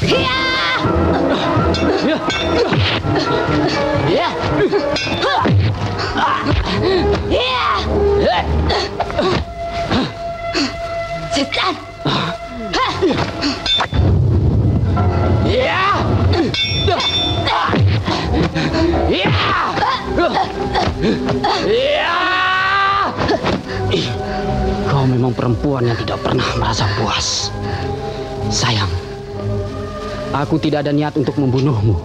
Setan. Kau memang perempuan yang tidak pernah merasa puas. Sayang, aku tidak ada niat untuk membunuhmu.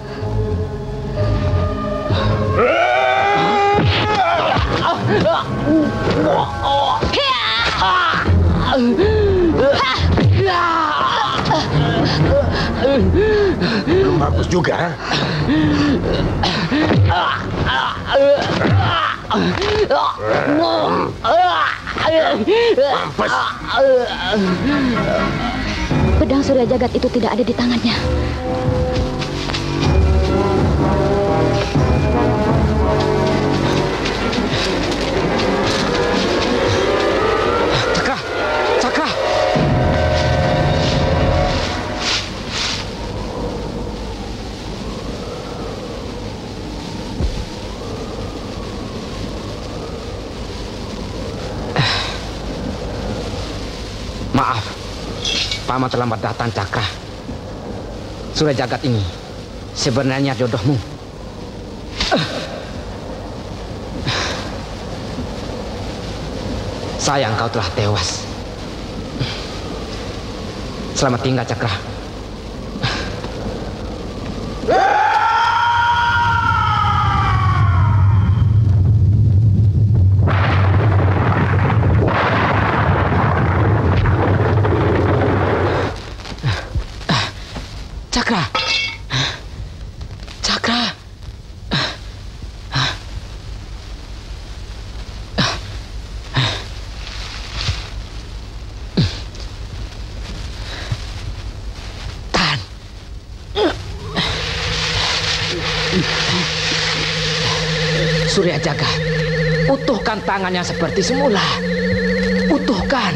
Belum bagus juga. Mampus. Pedang Surya Jagat itu tidak ada di tangannya. Cakra! Cakra! Maaf, Paman terlambat datang, Cakra. Surya Jagat ini sebenarnya jodohmu. Sayang kau telah tewas. Selamat tinggal, Cakra. Cakra. Cakra. Tahan. Surya Jagat, utuhkan tangannya seperti semula. Utuhkan.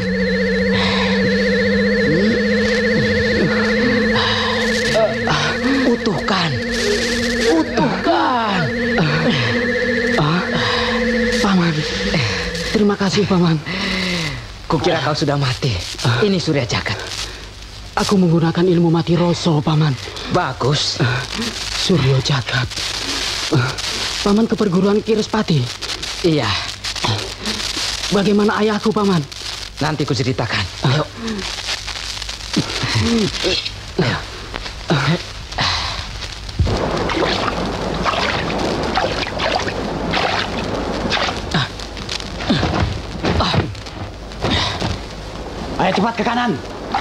Utuhkan. Utuhkan. Paman, terima kasih, Paman. Kukira kau sudah mati. Ini Surya Jagat. Aku menggunakan ilmu mati roso, Paman. Bagus. Surya Jagat. Paman ke perguruan Kirespati. Iya. Bagaimana ayahku, Paman? Nanti kuceritakan. Ayo. Ayo. Ayo cepat ke kanan.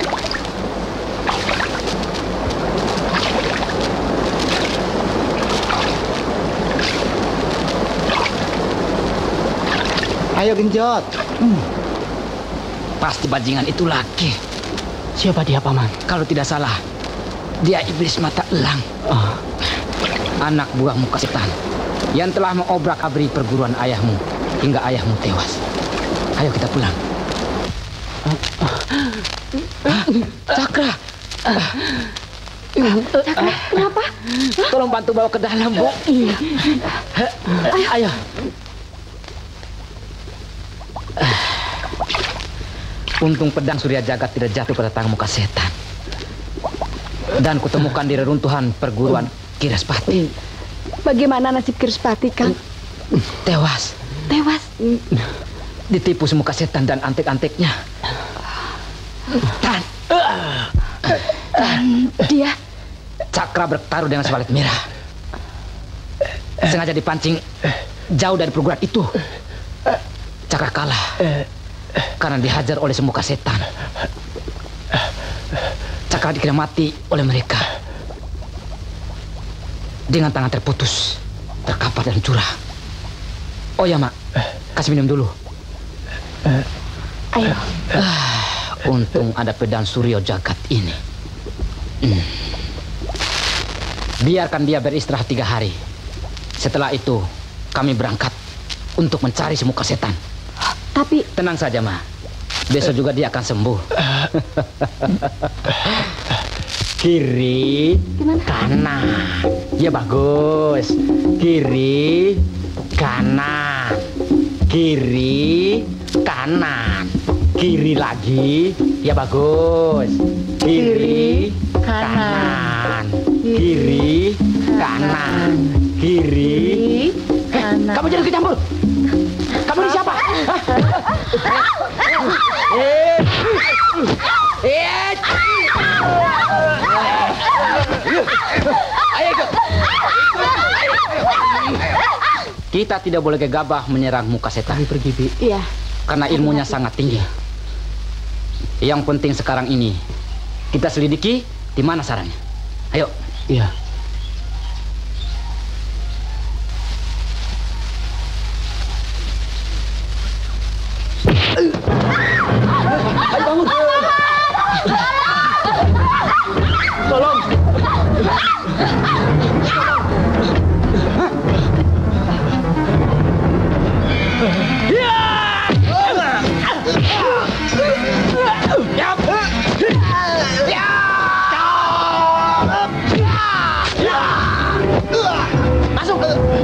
Ayo genjot. Pasti bajingan itu laki. Siapa dia, Paman? Kalau tidak salah, dia iblis mata elang. Anak buah muka setan yang telah mengobrak-abrik perguruan ayahmu hingga ayahmu tewas. Ayo kita pulang. Cakra. Cakra, kenapa? Tolong bantu bawa ke dalam, Bu. Ayo. Untung pedang Surya Jagat tidak jatuh pada tangan muka setan. Dan kutemukan di reruntuhan perguruan Kirespati. Bagaimana nasib Kirespati, Kang? Tewas. Tewas? Ditipu semuka setan dan antek-anteknya. Dan dia? Cakra bertaruh dengan sebalit merah. Sengaja dipancing jauh dari perguruan itu. Cakra kalah karena dihajar oleh semuka setan. Cakra dikira mati oleh mereka dengan tangan terputus, terkapar dan curah. Oh ya, Mak, kasih minum dulu. Ayo. Untung ada pedang Surya Jagat ini. Biarkan dia beristirahat 3 hari. Setelah itu kami berangkat untuk mencari semuka setan. Tapi tenang saja, Ma. Besok juga dia akan sembuh. Kiri, Gimana? kanan. Ya bagus. Kiri, kanan. Kiri, kanan. Kiri lagi. Ya bagus. Kiri, kanan. Kiri, kanan. Kiri, kanan. Kamu jangan kecampur. Kamu ini siapa? Ayo ikut. Kita tidak boleh gegabah menyerang muka setan. Pergi, Bi. Iya. Karena ilmunya sangat tinggi. Yang penting sekarang ini kita selidiki di mana sarangnya. Ayo. Iya. Ayo bangun. Tolong. Masuk.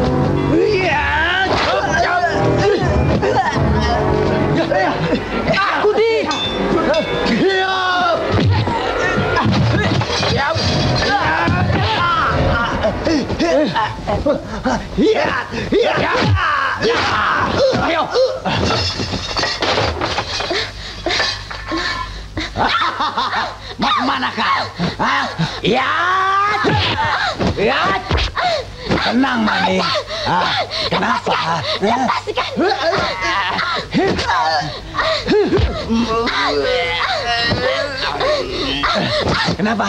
Kuti. Ayo. Mau kemana kau? Hah? Ya. Tenang, Mani. Kenapa? Lepaskan. Kenapa?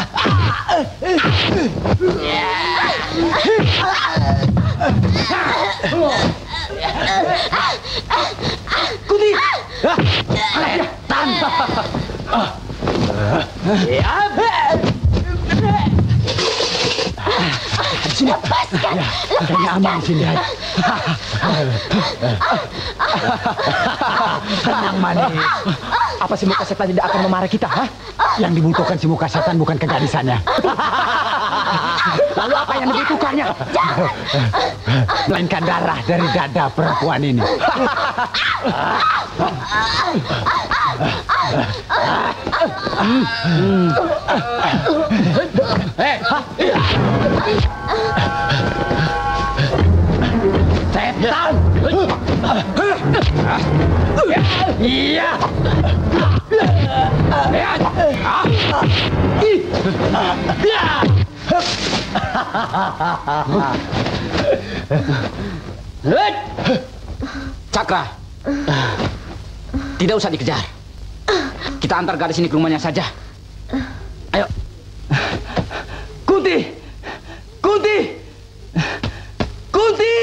Kuti. Setan. Sini. Lepaskan. Kayaknya aman di sini. Tenang, Mani. Apa si muka setan tidak akan memarah kita? Ha? Yang dibutuhkan si muka setan bukan kegadisannya. Lalu apa yang dibutuhkannya? Melainkan darah dari dada perempuan ini. Setan! Iya! Cakra, tidak usah dikejar. Kita antar gadis ini ke rumahnya saja. Ayo. Kunti! Kunti! Kunti!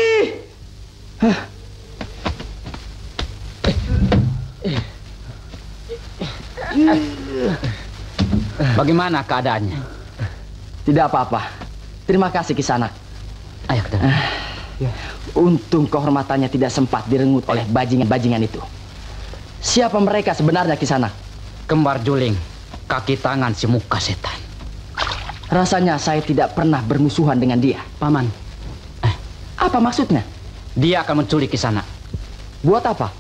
Bagaimana keadaannya? Tidak apa-apa. Terima kasih Kisanak. Ayo ke dalam. Untung kehormatannya tidak sempat direnggut oleh bajingan-bajingan itu. Siapa mereka sebenarnya Kisanak? Kembar juling, kaki tangan si muka setan. Rasanya saya tidak pernah bermusuhan dengan dia. Paman. Apa maksudnya? Dia akan menculik Kisanak. Buat apa?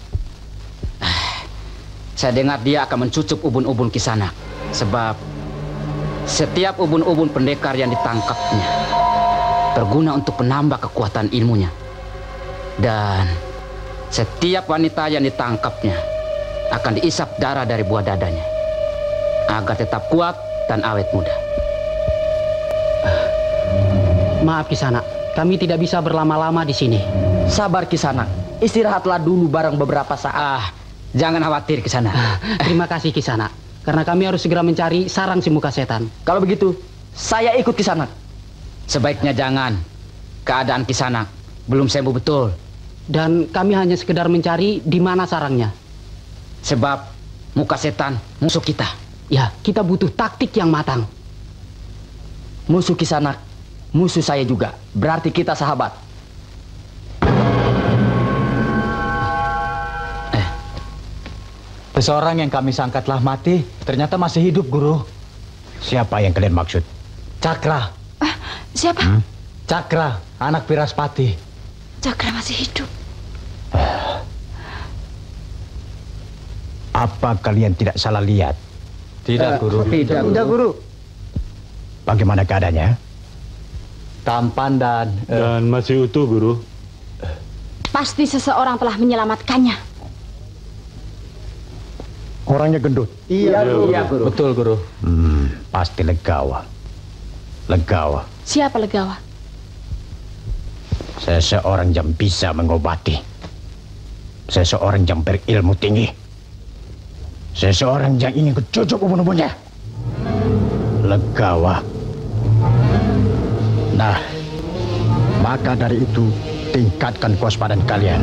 Saya dengar dia akan mencucup ubun-ubun Kisanak. Sebab setiap ubun-ubun pendekar yang ditangkapnya berguna untuk menambah kekuatan ilmunya. Dan setiap wanita yang ditangkapnya akan diisap darah dari buah dadanya agar tetap kuat dan awet muda. Maaf Kisanak, kami tidak bisa berlama-lama di sini. Sabar Kisanak. Istirahatlah dulu bareng beberapa saat. Jangan khawatir Kisanak. Terima kasih Kisanak, karena kami harus segera mencari sarang si muka setan. Kalau begitu, saya ikut Kisanak. Sebaiknya jangan. Keadaan Kisanak belum sembuh betul. Dan kami hanya sekedar mencari di mana sarangnya. Sebab muka setan musuh kita. Ya, kita butuh taktik yang matang. Musuh Kisanak, musuh saya juga. Berarti kita sahabat. Seseorang yang kami sangka telah mati, ternyata masih hidup, Guru. Siapa yang kalian maksud? Cakra. Siapa? Cakra, anak Wiraspati. Cakra masih hidup. Apa kalian tidak salah lihat? Tidak, Guru. Tidak, Guru. Bagaimana keadaannya? Tampan Dan masih utuh, Guru. Pasti seseorang telah menyelamatkannya. Orangnya gendut. Iya, Guru. betul, Guru. Pasti Legawa. Legawa. Siapa Legawa? Seseorang yang bisa mengobati. Seseorang yang berilmu tinggi. Seseorang yang ingin kucucuk ubun-ubunnya. Legawa. Nah, maka dari itu tingkatkan kewaspadaan kalian.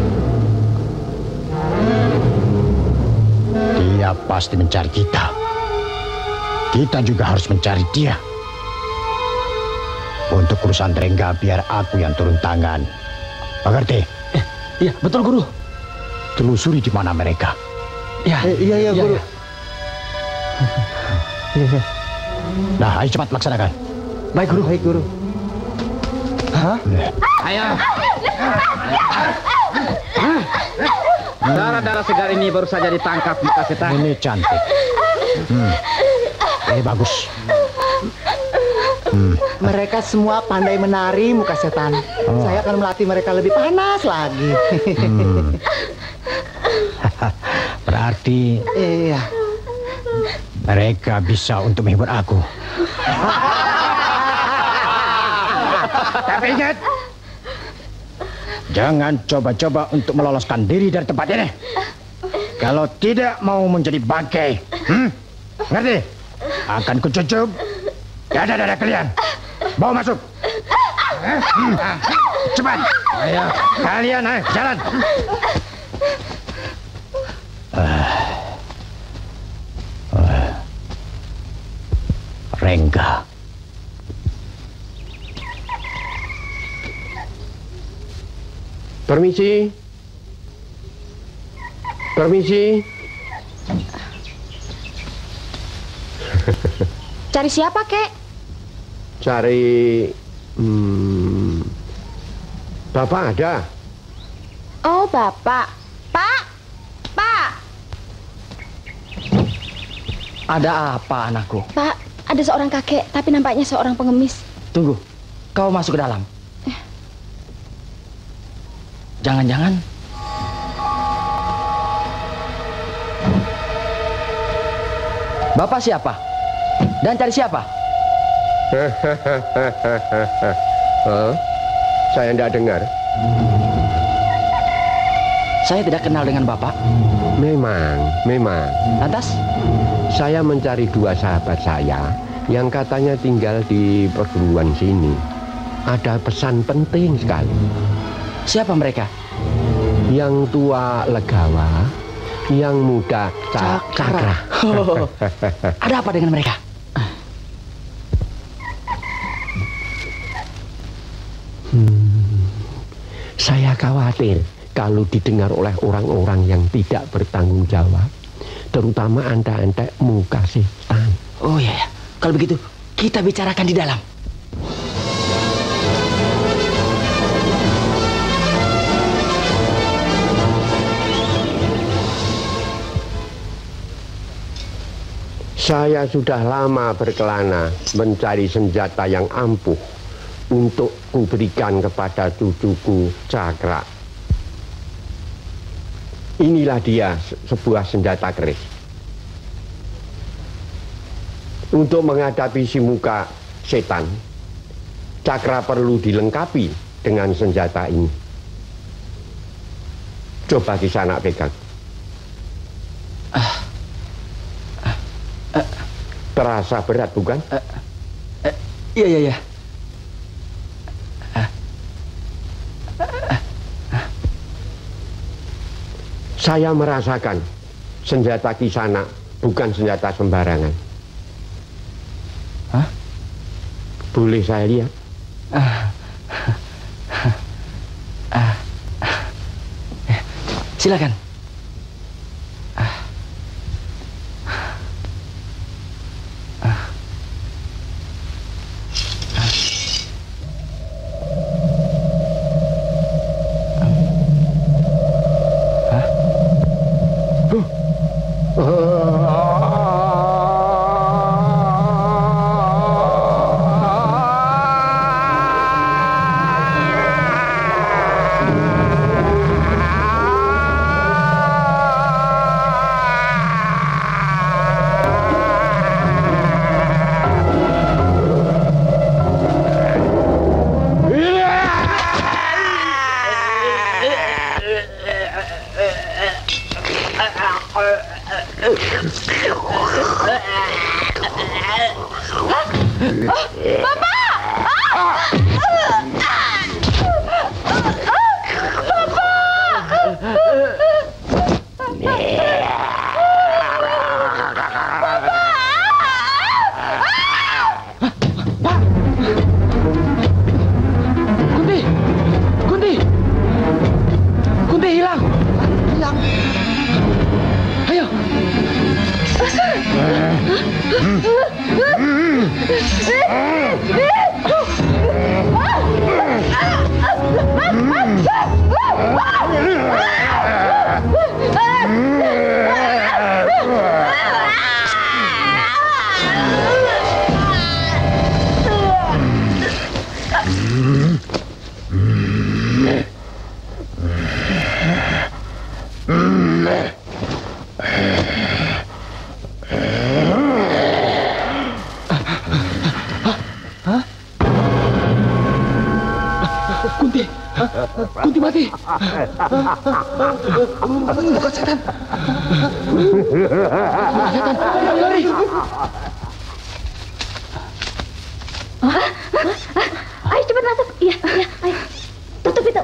Dia pasti mencari kita. Kita juga harus mencari dia. Untuk urusan Rengga biar aku yang turun tangan. Mengerti? Iya, betul, Guru. Telusuri di mana mereka. Iya, Guru. Nah, ayo cepat laksanakan. Baik, Guru. Baik, Guru. Ayo. Darah-darah segar ini baru saja ditangkap muka setan. Ini cantik. Ini bagus. Mereka semua pandai menari, muka setan. Saya akan melatih mereka lebih panas lagi. Berarti Iya. mereka bisa untuk menghibur aku. Tapi ingat, jangan coba-coba untuk meloloskan diri dari tempat ini. Kalau tidak mau menjadi bangkai, ngerti? Akan kucucuk dada-dada kalian. Bawa masuk. Cepat. Ayo, kalian jalan. Rengga. Permisi. Cari siapa, Kek? Cari... Bapak ada? Oh, Bapak. Pak! Pak! Ada apa, anakku? Pak, ada seorang kakek, tapi nampaknya seorang pengemis. Tunggu, kau masuk ke dalam. Jangan-jangan Bapak siapa? Dan cari siapa? Saya tidak dengar. Saya tidak kenal dengan Bapak. Memang. Lantas? Saya mencari dua sahabat saya yang katanya tinggal di perguruan sini. Ada pesan penting sekali. Siapa mereka? Yang tua Legawa, yang muda Cakra. Oh, ada apa dengan mereka? Saya khawatir kalau didengar oleh orang-orang yang tidak bertanggung jawab, terutama anda-anda muka setan. Oh ya, kalau begitu kita bicarakan di dalam. Saya sudah lama berkelana mencari senjata yang ampuh untuk kuberikan kepada cucuku Cakra. Inilah dia, sebuah senjata keris. Untuk menghadapi si muka setan, Cakra perlu dilengkapi dengan senjata ini. Coba di sana pegang. Terasa berat, bukan? Iya. Saya merasakan senjata Kisana bukan senjata sembarangan. Hah? Boleh saya lihat? Silakan. Kunti hilang. Ayo. Kunti mati. Bukan setan. Setan. Lari. Ayo cepat masuk. Iya, iya, ayo. Tutup itu.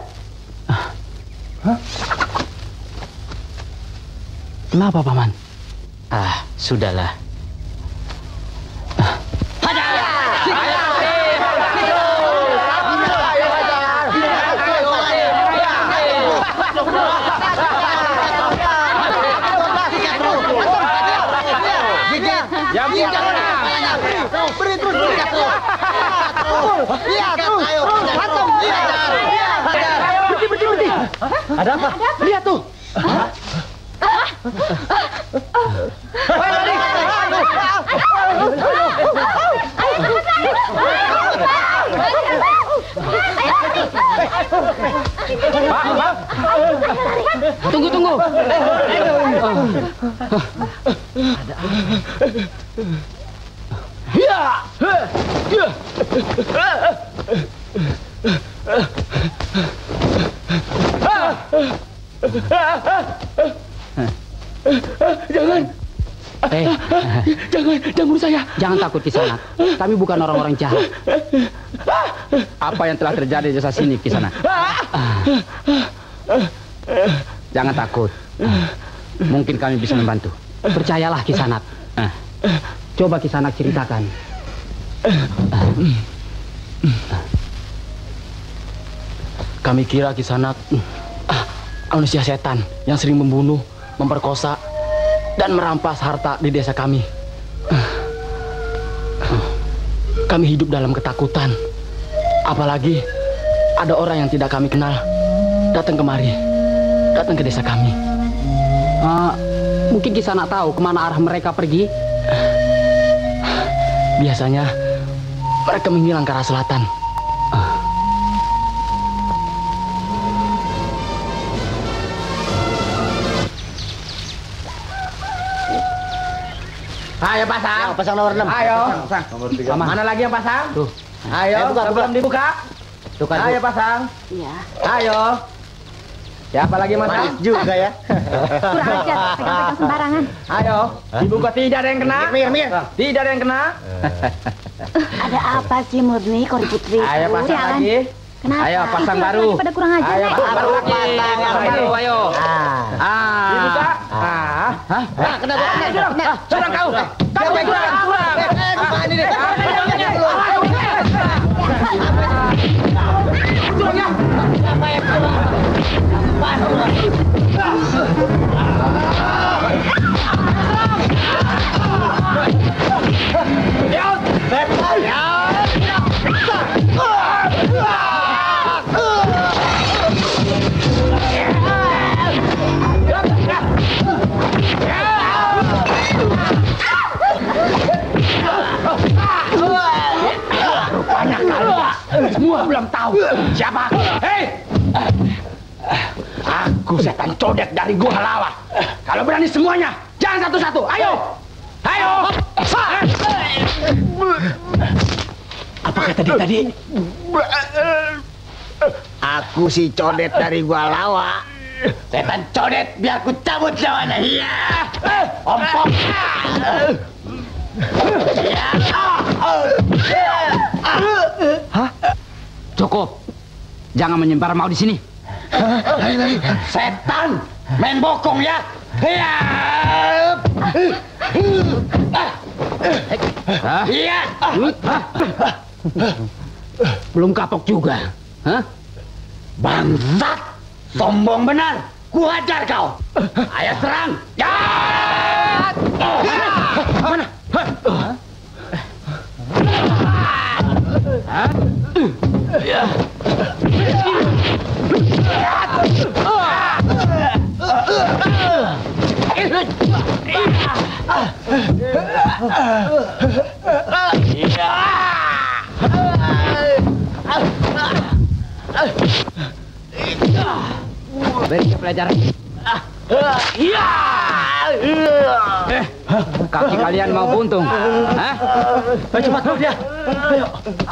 Kenapa, Paman? Sudahlah. Berhenti. Ada apa? Lihat tuh. Tunggu. Jangan. Jangan bunuh saya. Jangan takut Kisanak. Kami bukan orang-orang jahat. Apa yang telah terjadi di desa sini, Kisanak? Jangan takut. Mungkin kami bisa membantu. Percayalah, Kisanak. Coba Kisanak ceritakan. Kami kira Kisanak manusia setan yang sering membunuh, memperkosa, dan merampas harta di desa kami. Kami hidup dalam ketakutan. Apalagi ada orang yang tidak kami kenal datang kemari, datang ke desa kami. Mungkin Kisanak tahu kemana arah mereka pergi. Biasanya mereka menghilang ke arah selatan. Ayo pasang. Pasang nomor 6. Ayo. Pasang. Nomor 3. Mana lagi yang pasang? Tuh. Ayo, belum dibuka. Tuh kan. Ayo pasang. Iya. Ayo. Siapa lagi masang? Juga ya. Kurang ajar, pegang-pegang sembarangan. Ayo. Dibuka, tidak ada yang kena. Mir. Tidak ada yang kena. Ada apa sih Murni, Kori Putri? Ayo pasang lagi. Kenapa? Ayo pasang baru. Pada kurang ajar. Ayo pasang baru lagi. Pasang baru, ayo. Dibuka. Kenapa? Curang kau. Kau yang curang. Ini deh. Curangnya. Siapa yang curang? Rupanya kalian semua belum tahu siapa aku. Hei! Aku setan codet dari Gua Halawa. Kalau berani semuanya, jangan satu-satu. Ayo! Ayo! Apa kata dia tadi? Aku si codet dari Gua Halawa. Setan codet, biar ku cabut lawannya. Iya! Ompong! Iya! Cukup. Jangan menyebar mau di sini. Setan, main bokong ya. Iya. Belum kapok juga. Hah? Bangsat, sombong benar. Ku hajar kau. Ayo serang. Ya. Mana? Beri pelajaran. Kaki kalian mau buntung? Hah? Cepat bro dia. Ayo.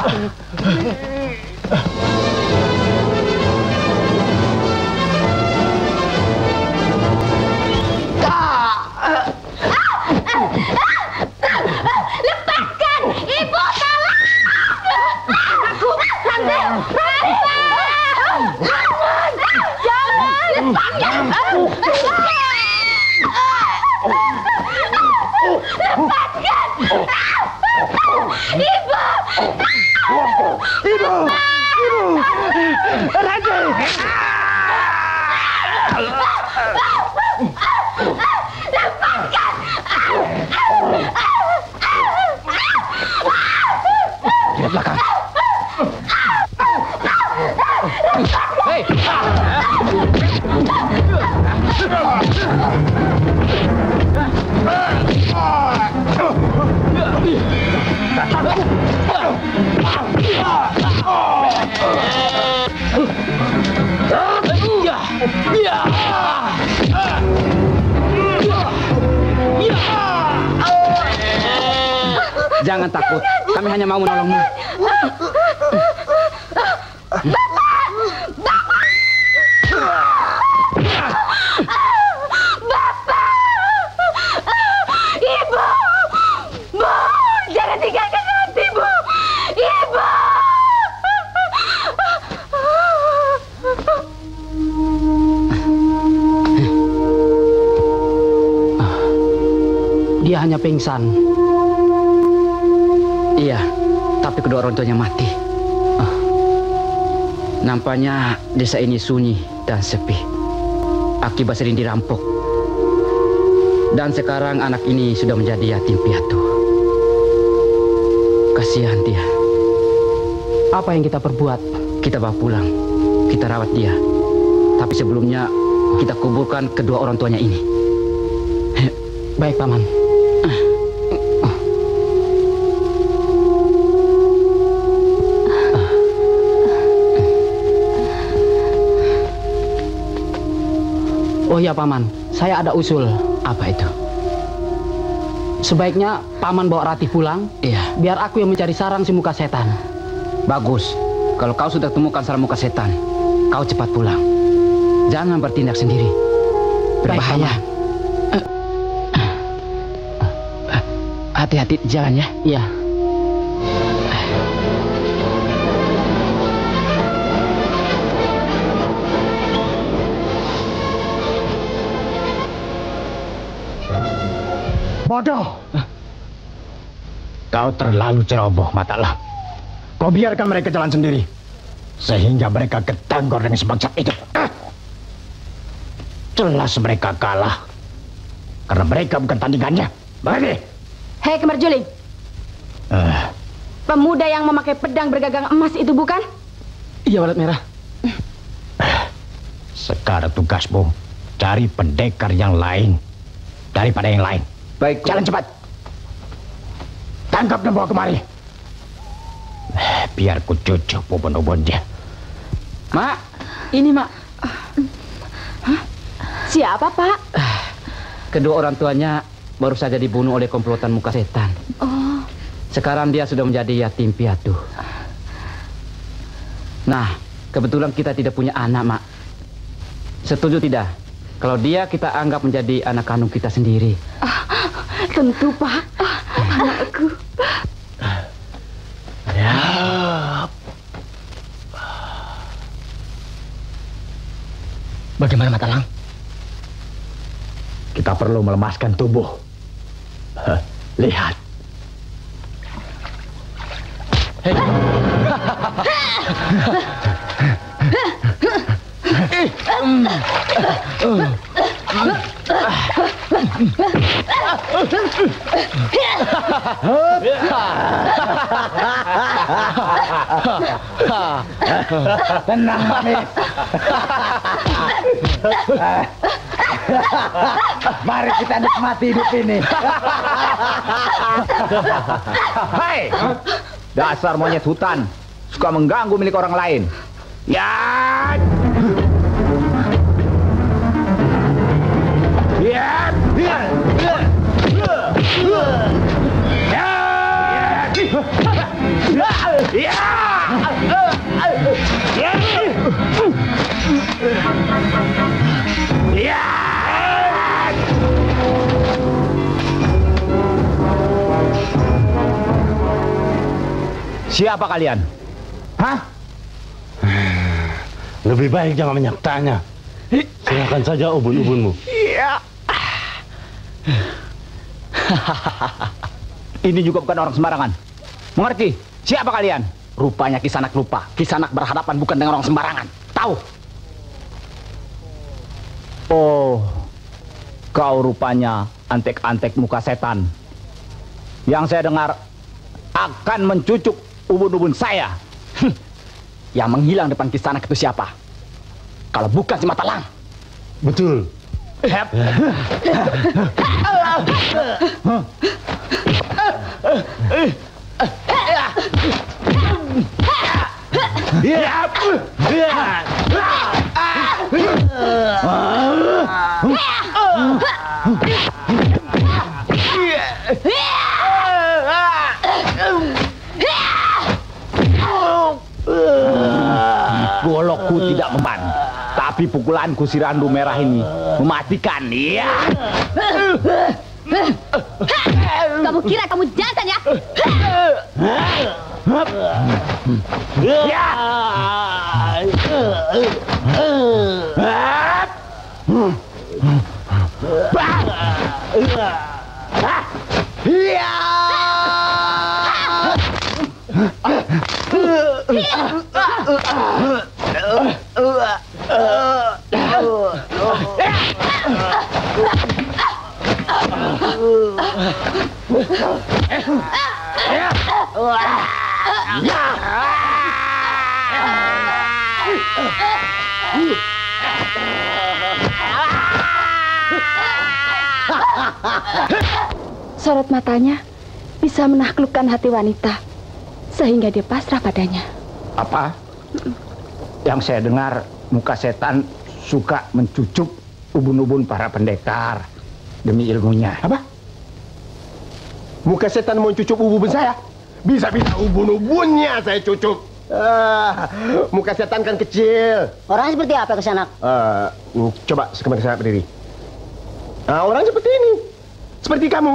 Lepaskan! Ibu, tolong! Aku, Tante! Jangan! Lepaskan! Lepaskan! Ibu! Ibu! Raja! Lepaskan! Di belakang. Hei! Jangan takut, kami hanya mau menolongmu. Bapak! Ibu! Bu! Jangan tinggalkan Ranti, Bu! Ibu! Dia hanya pingsan. Iya, tapi kedua orang tuanya mati. Nampaknya desa ini sunyi dan sepi. Akibat sering dirampok. Dan sekarang anak ini sudah menjadi yatim piatu. Kasihan dia. Apa yang kita perbuat? Kita bawa pulang. Kita rawat dia. Tapi sebelumnya kita kuburkan kedua orang tuanya ini. Baik, Paman. Oh iya, Paman, saya ada usul. Apa itu? Sebaiknya Paman bawa Ratih pulang. Iya. Biar aku yang mencari sarang si muka setan. Bagus. Kalau kau sudah temukan sarang muka setan, kau cepat pulang. Jangan bertindak sendiri. Berbahaya. Hati-hati di jalan ya. Iya. Bodoh. Kau terlalu ceroboh, Matalah. Kau biarkan mereka jalan sendiri. Sehingga mereka ketanggor dengan sebangsat itu. Jelas mereka kalah. Karena mereka bukan tandingannya. Bagi. Hei, Kembar Juling. Pemuda yang memakai pedang bergagang emas itu bukan? Iya, Walet Merah. Sekarang tugasmu cari pendekar yang lain daripada yang lain. Baik. Jalan cepat. Tangkap dan bawa kemari. Biar ku cucuk ubon-ubonnya. Mak, ini Mak. Hah? Siapa, Pak? Kedua orang tuanya baru saja dibunuh oleh komplotan muka setan. Oh. Sekarang dia sudah menjadi yatim piatu. Nah, kebetulan kita tidak punya anak, Mak. Setuju tidak? Kalau dia kita anggap menjadi anak kandung kita sendiri. Tentu, Pak. Anakku. Ya. Bagaimana Matalang? Kita perlu melemaskan tubuh. Lihat. Hei. Tenang, manis. Mari kita nikmati hidup ini. Hai, dasar monyet hutan, suka mengganggu milik orang lain. Ya. Ya. Siapa kalian? Hah? Lebih baik jangan banyak tanya. Serahkan saja ubun-ubunmu. Iya. Ini juga bukan orang sembarangan. Mengerti? Siapa kalian? Rupanya Kisanak lupa. Kisanak berhadapan bukan dengan orang sembarangan. Tahu? Oh, kau rupanya antek-antek muka setan. Yang saya dengar akan mencucuk ubun-ubun saya. Yang menghilang depan Kisanak itu siapa? Kalau bukan si Matalang. Betul. Golokku tidak mempan, tapi pukulanku si randu merah ini mematikan. Iya. Kamu kira kamu jantan ya? Sorot matanya bisa menaklukkan hati wanita sehingga dia pasrah padanya. Apa? Yang saya dengar muka setan suka mencucuk ubun-ubun para pendekar demi ilmunya. Apa? Muka setan mau cucuk ubun saya? Bisa-bisa ubun-ubunnya saya cucuk. Muka setan kan kecil. Orangnya seperti apa Kisanak? Coba sekarang saya berdiri. Orang seperti ini. Seperti kamu.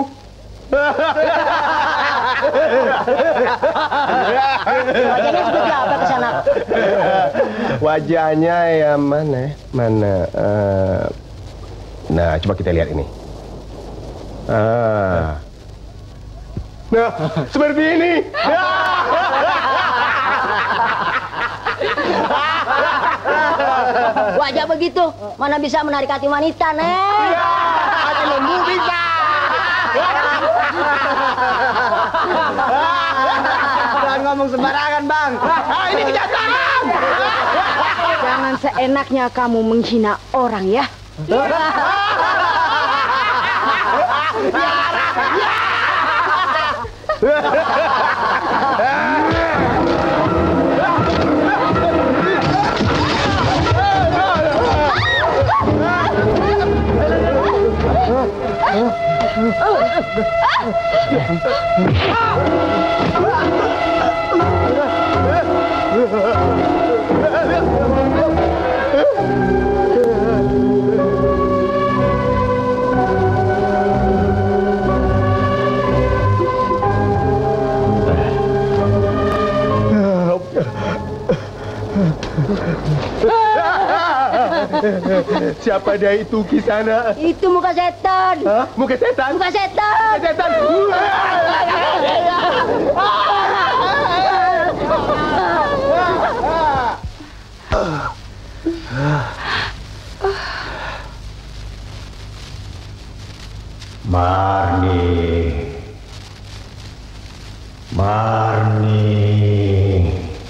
Wajahnya seperti apa Kisanak? Wajahnya ya mana? Nah, coba kita lihat ini. Nah, seperti ini. Wajah begitu, mana bisa menarik hati wanita, Nek? Hati lembu bisa. Jangan ngomong sembarangan, Bang. Ini kenyataan. Jangan seenaknya kamu menghina orang ya. Siapa dia itu Kisana? Itu muka setan. Hah? Muka setan? Muka setan. Muka setan. Marni.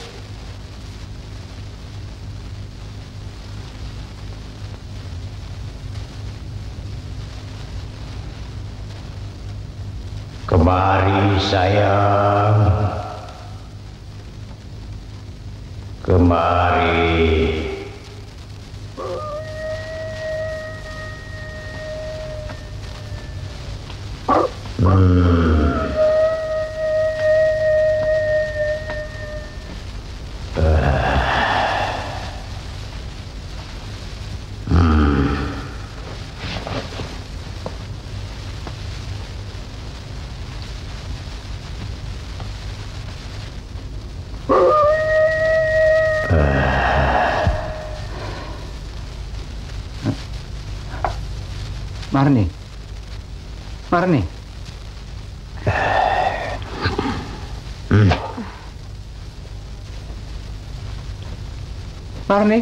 Kemari sayang. Kemari. Marni. Marni. Marni.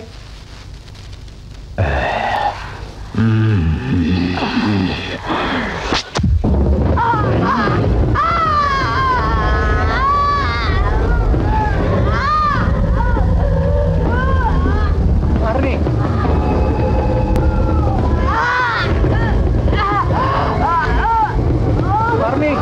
Marni. Marni.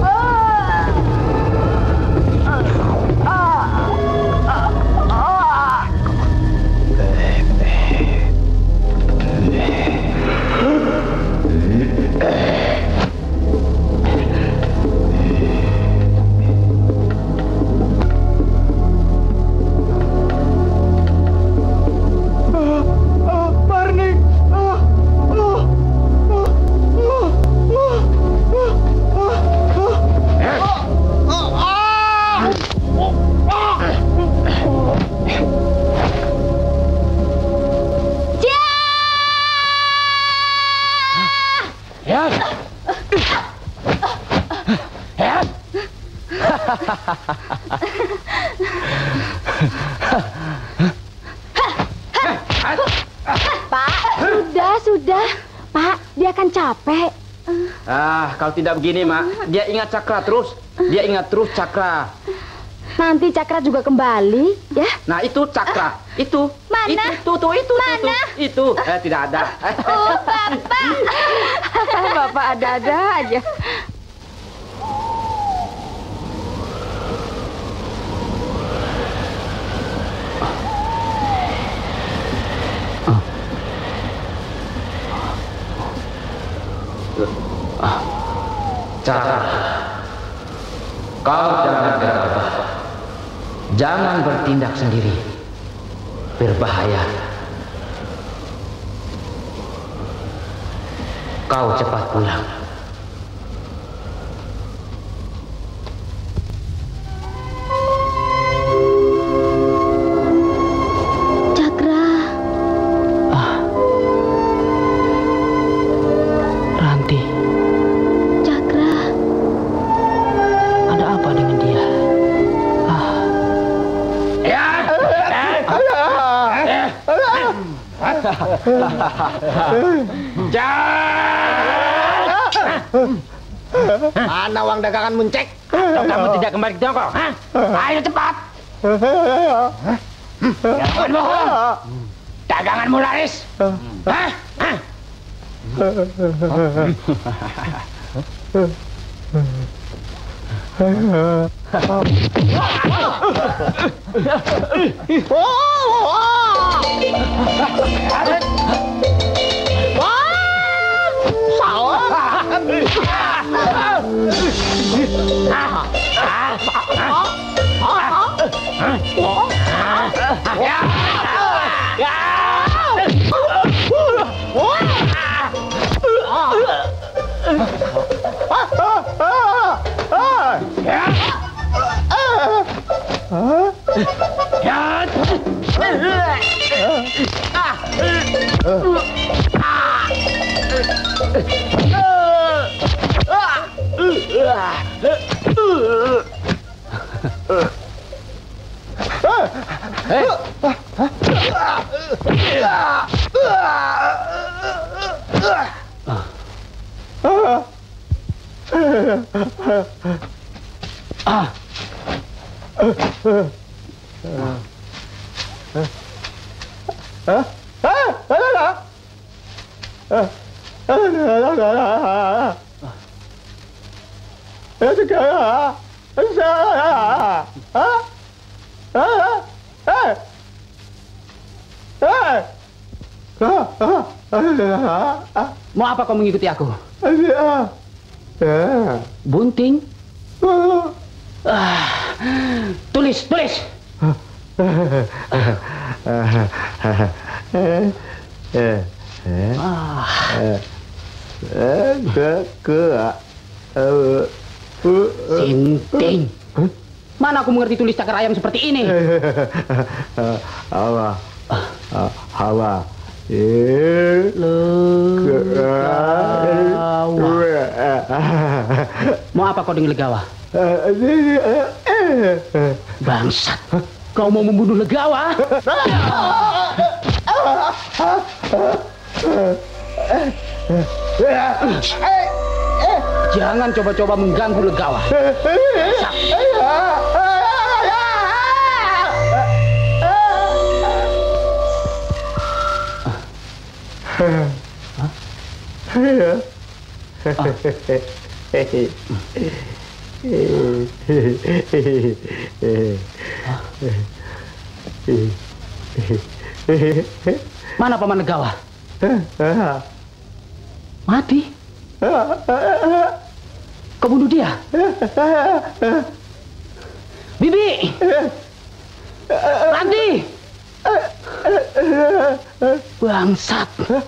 Sudah. Pak, dia akan capek. Kalau tidak begini, Mak, dia ingat Cakra terus. Dia ingat terus Cakra. Nanti Cakra juga kembali, ya? Nah, itu Cakra. Itu. Mana? Itu. Mana? Itu. Tidak ada. Oh, Bapak. Bapak ada-ada aja. Cakra, kau jangan gegabah. Jangan bertindak sendiri. Berbahaya. Kau cepat pulang. Cakra. Ranti. Cakra. Ada apa dengan dia? Mana uang dagangan muncek? Atau kamu tidak kembali ke Tiongkok? Ayo cepat. Jangan bohong. Daganganmu laris. Mau apa kau mengikuti aku? Bunting? Tulis. Sinting. Mana aku mengerti tulis cakar ayam seperti ini? Hawa. Mau apa kau dengan Legawa? Bangsat, kau mau membunuh Legawa? Jangan coba-coba mengganggu Legawa. Mana Paman Legawa? Mati? Kau bunuh dia? Bibi! Ranti! Bangsat!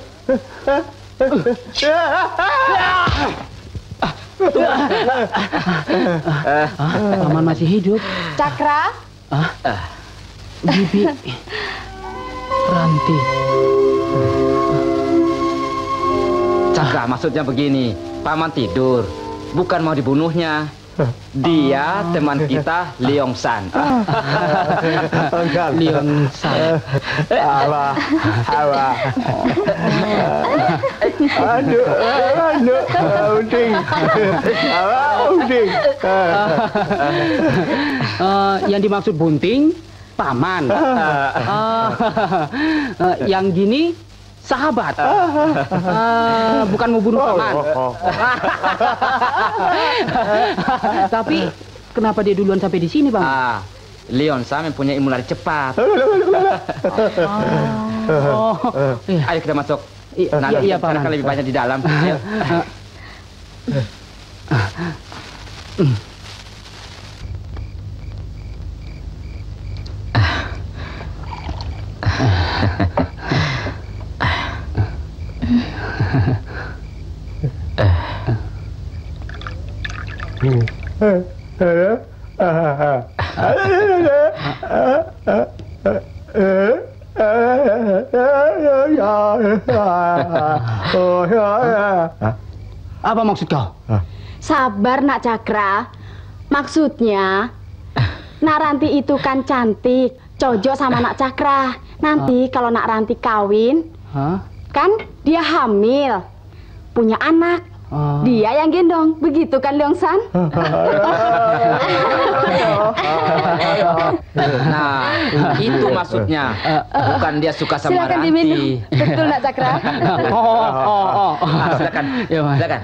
Paman masih hidup. Cakra? Bibi. Ranti. Cakra, maksudnya begini. Paman tidur, bukan mau dibunuhnya. Dia teman kita, Leongsan. Leongsan. Hawa. Bunting. Yang dimaksud bunting, paman. Yang gini, sahabat. Bukan mau bunuh paman. Tapi kenapa dia duluan sampai di sini, Bang? Leongsan mempunyai ilmu lari cepat. Ayo kita masuk. Iya, Paman. Karena lebih banyak di dalam. Apa maksud kau? Sabar, Nak Cakra. Maksudnya, Nak Ranti itu kan cantik, cocok sama Nak Cakra. Nanti kalau Nak Ranti kawin, kan dia hamil, punya anak. Dia yang gendong, begitu kan Leongsan? Nah, itu maksudnya. Bukan dia suka sama Silakan Ranti. diminum. Betul, Nak Cakra? Silakan. Silakan.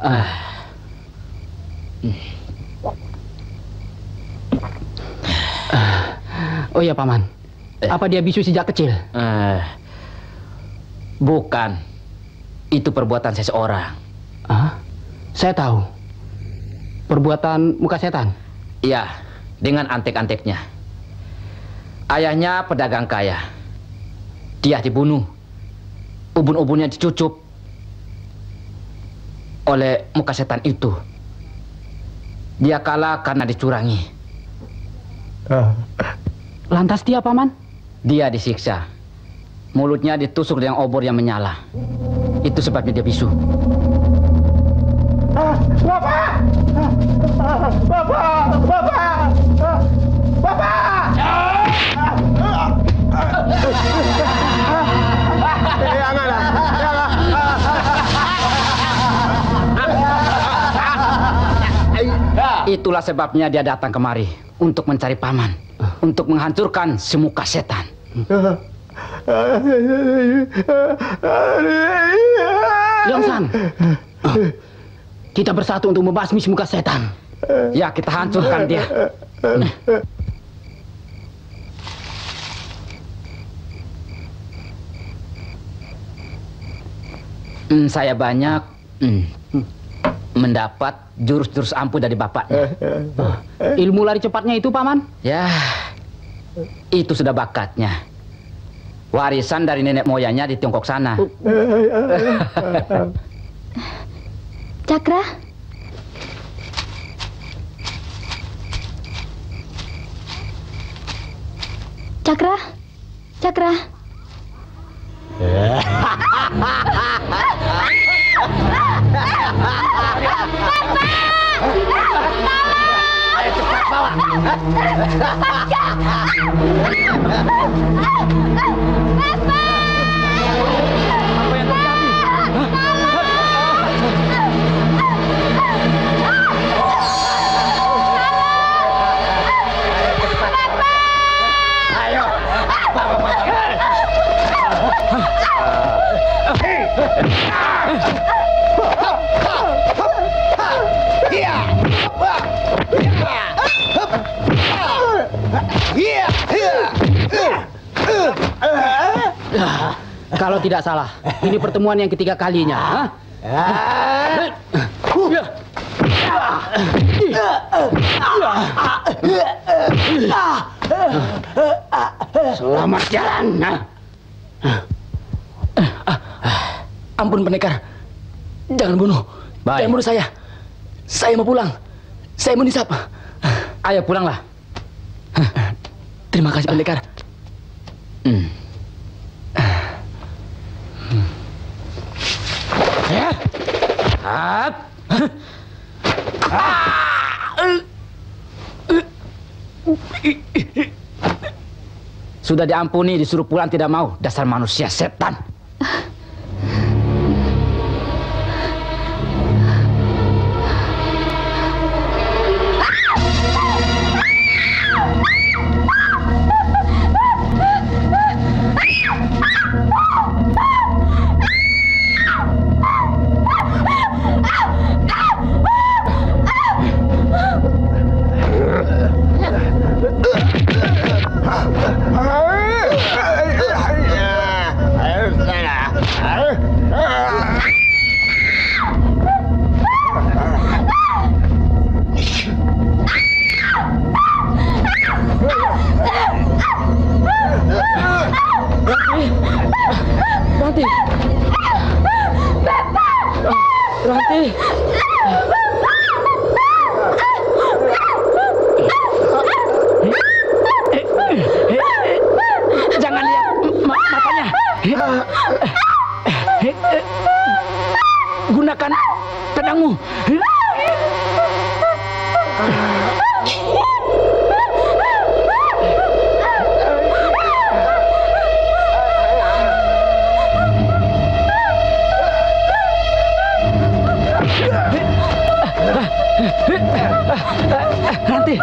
Oh iya, Paman. Apa dia bisu sejak kecil? Bukan. Itu perbuatan seseorang. Saya tahu. Perbuatan muka setan? Iya, dengan antek-anteknya. Ayahnya pedagang kaya. Dia dibunuh. Ubun-ubunnya dicucup oleh muka setan itu. Dia kalah karena dicurangi. Lantas dia, Paman? Dia disiksa. Mulutnya ditusuk dengan obor yang menyala. Itu sebabnya dia bisu. Bapak! Bapak! Bapak! Bapak! Janganlah! Itulah sebabnya dia datang kemari untuk mencari paman, untuk menghancurkan si muka setan. Yongsan, kita bersatu untuk membasmi si muka setan. Ya, kita hancurkan dia. Saya banyak mendapat jurus-jurus ampuh dari bapaknya. Ilmu lari cepatnya itu, Paman? Ya, itu sudah bakatnya. Warisan dari nenek moyangnya di Tiongkok sana. Cakra? Cakra? Cakra? Ayo cepat bawa. Apa yang terjadi? Ayo, bawa. Kalau tidak salah, ini pertemuan yang ketiga kalinya. Selamat jalan. Ampun pendekar, jangan bunuh. Baik. Jangan bunuh saya. Saya mau pulang. Saya mau disap. Ayo pulanglah. Terima kasih pendekar. Sudah diampuni, disuruh pulang tidak mau. Dasar manusia setan. Ranti. Jangan lihat matanya. Gunakan pedangmu. Ranti.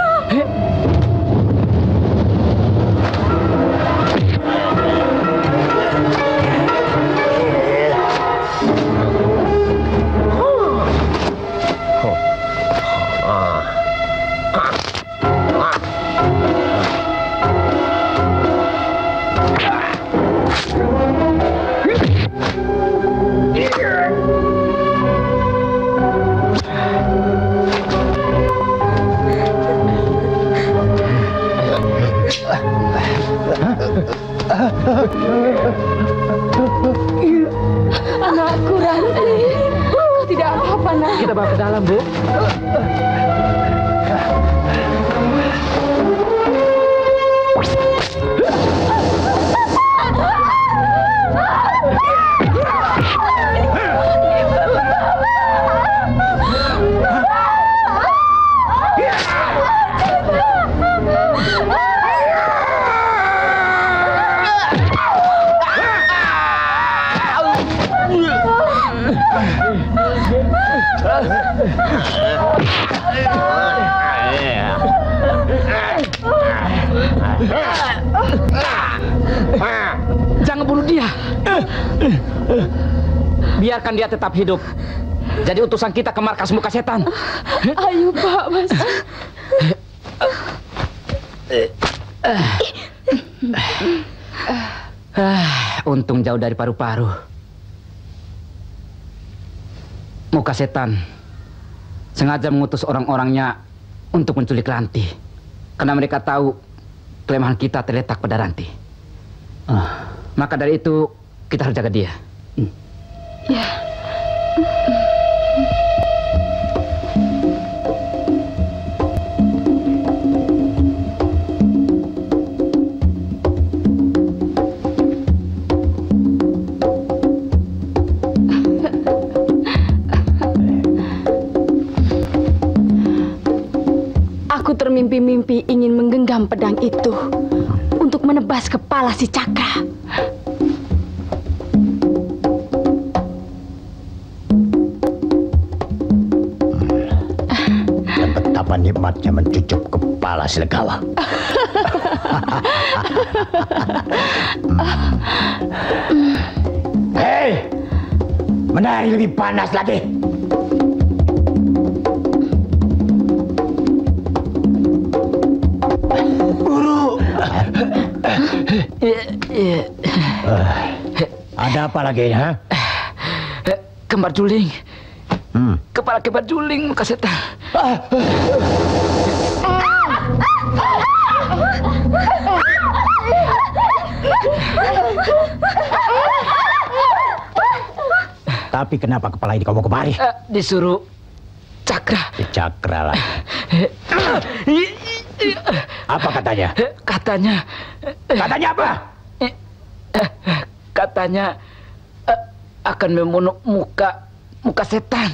Anakku Ranti, kau tidak apa-apa, nak. Kita bawa ke dalam, Bu. Jangan bunuh dia. Biarkan dia tetap hidup. Jadi utusan kita ke markas muka setan. Ayo Pak, Mas. Untung jauh dari paru-paru. Muka setan sengaja mengutus orang-orangnya untuk menculik Ranti. Karena mereka tahu kelemahan kita terletak pada Ranti. Maka dari itu kita harus jaga dia. Ya. Aku termimpi-mimpi ingin menggenggam pedang itu untuk menebas kepala si Cakra. Betapa nikmatnya mencucuk kepala si Legawa. Hei, menari lebih panas lagi. Guru. Ada apa lagi, ha? Kembar juling. Kepala kembar juling muka setan. Tapi kenapa kepala ini kamu kemari? Disuruh Cakra. Cakra lah. Apa katanya? Katanya apa? Katanya akan membunuh muka setan.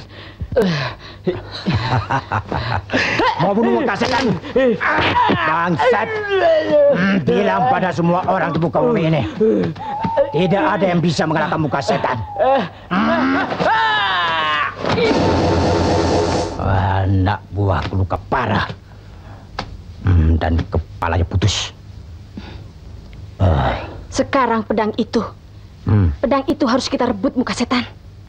Mau bunuh muka setan? Bangsat. Bilang pada semua orang di muka bumi ini, tidak ada yang bisa mengalahkan muka setan. Anak buahku luka parah. Dan kepalanya putus. Sekarang pedang itu harus kita rebut muka setan.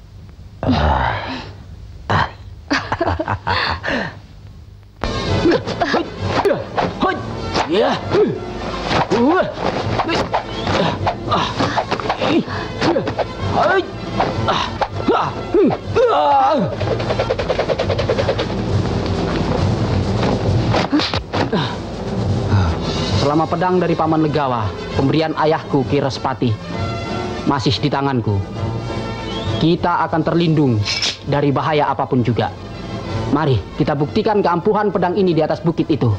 Selama pedang dari Paman Legawa, pemberian ayahku Ki Respati, masih di tanganku, kita akan terlindung dari bahaya apapun juga. Mari kita buktikan keampuhan pedang ini di atas bukit itu.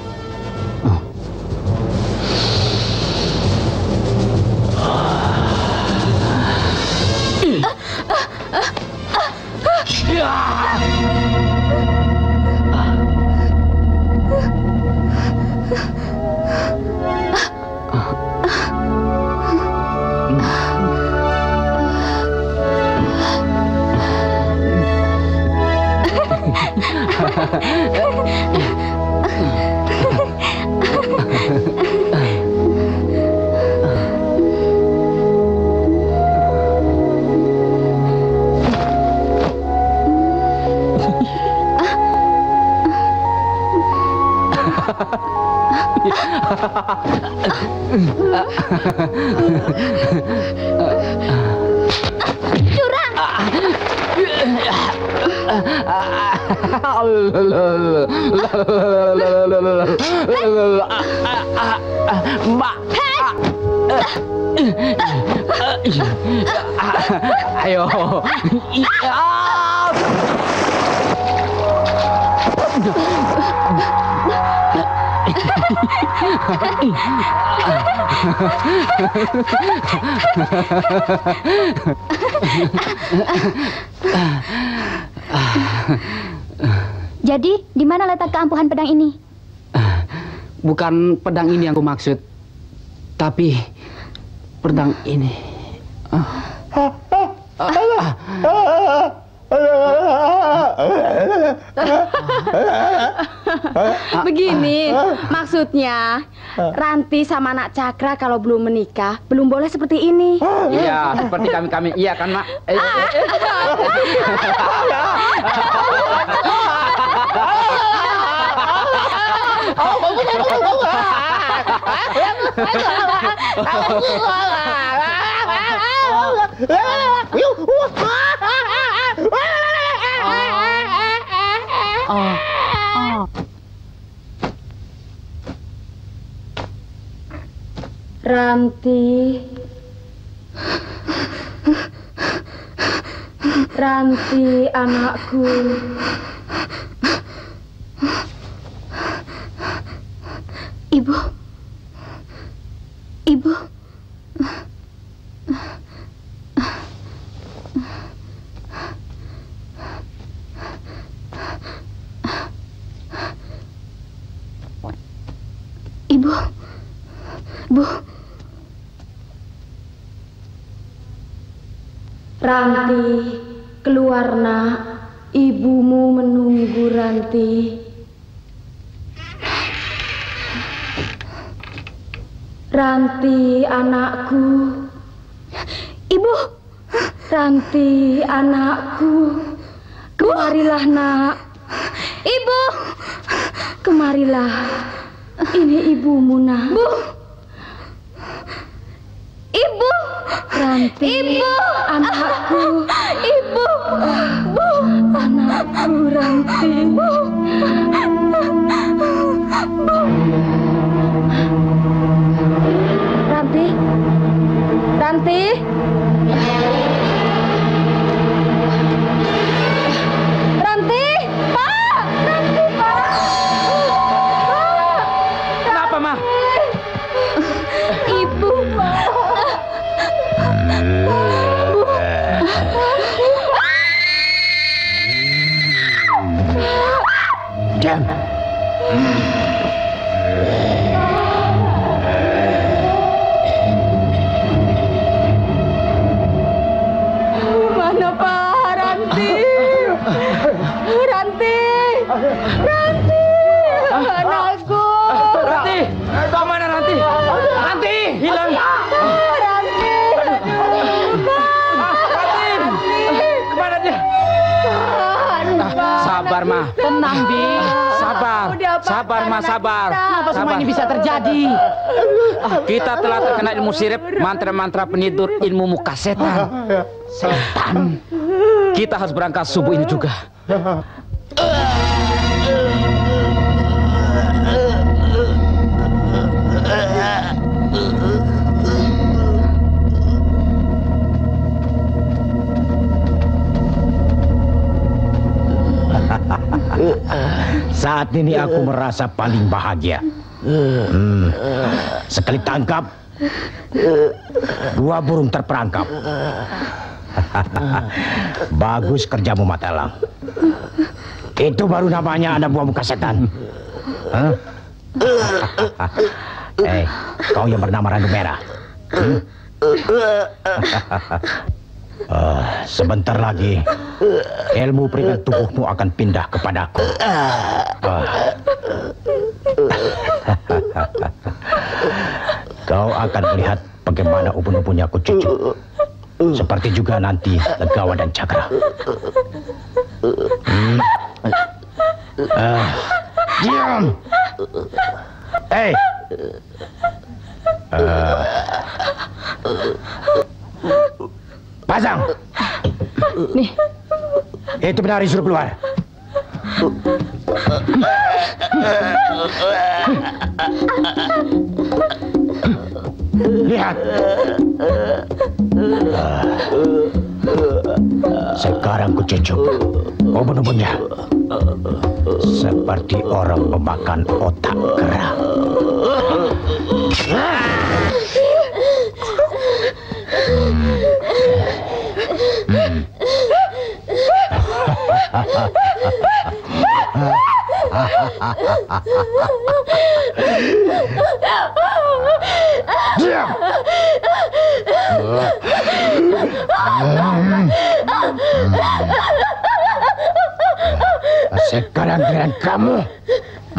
Curang! Mbak. Ayo. Jadi, di mana letak keampuhan pedang ini? Bukan pedang ini yang aku maksud, tapi pedang ini. Begini, maksudnya Ranti sama Nak Cakra kalau belum menikah belum boleh seperti ini. Iya, seperti kami. Iya kan, Mak? Ranti anakku. Ibu. Bu. Ranti, keluar nak. Ibumu menunggu Ranti. Ranti anakku. Ibu. Ranti anakku. Kemarilah nak. Ibu. Kemarilah. Ini ibumu nak. Bu. Ibu. Ranti. Ibu. Anakku. Ibu. Bu. Anakku Ranti. Bu. Bu. Ranti. Ranti. Ranti. Pak. Ranti, Pak. Kenapa, Ma? Ibu, Pak. Diam. Mana Pak Ranti? Ranti. Ranti. Anakku. Ranti. Kemana Ranti? Ranti hilang. Ranti. Ranti. Kemana dia? Sabar, Ma. Tenang, Bi. Sabar, Ma, sabar. Kenapa semua ini bisa terjadi? Kita telah terkena ilmu sirip, mantra-mantra penidur, ilmu muka setan. Setan. Kita harus berangkat subuh ini juga. Saat ini aku merasa paling bahagia. Sekali tangkap, 2 burung terperangkap. Bagus kerjamu, Matalang. Itu baru namanya anak buah muka setan. Kau yang bernama Randu Merah. Sebentar lagi ilmu peringkat tubuhmu akan pindah kepadaku. Kau akan melihat bagaimana ubun-ubunnya aku cucuk. Seperti juga nanti Legawa dan Cakra. Diam. Pasang. Nih. Itu penari suruh keluar. Lihat. Sekarang ku cucuk ubun-ubunnya. Seperti orang memakan otak kera. Diam. Sekarang dengan kamu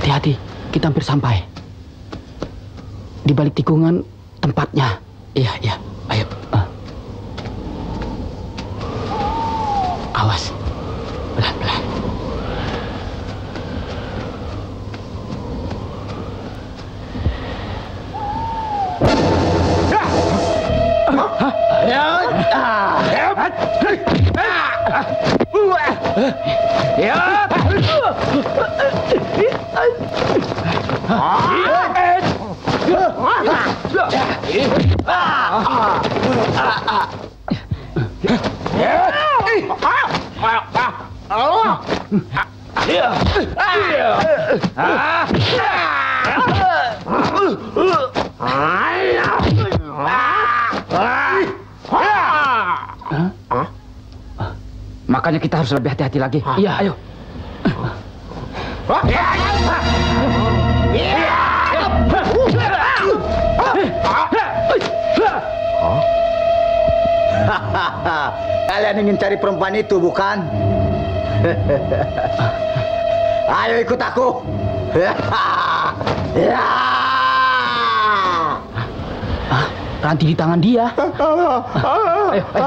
Hati-hati, kita hampir sampai. Di balik tikungan tempatnya. Iya, iya. Ayo. Awas. Pelan-pelan. Makanya kita harus lebih hati-hati lagi. Iya, ayo. Kalian ingin cari perempuan itu, bukan? Ayo ikut aku. Ranti di tangan dia. Ayo, ayo.